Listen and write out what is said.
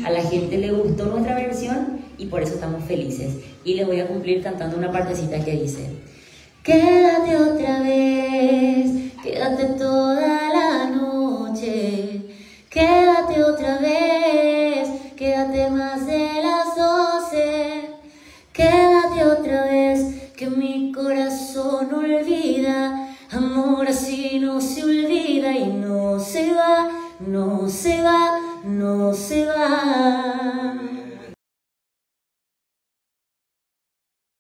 A la gente le gustó nuestra versión y por eso estamos felices. Y les voy a cumplir cantando una partecita que dice: quédate otra vez, quédate toda la noche, quédate otra vez, quédate más de las 12, quédate otra vez, que mi corazón olvida, amor así no se olvida y no se va, no se va, no se va.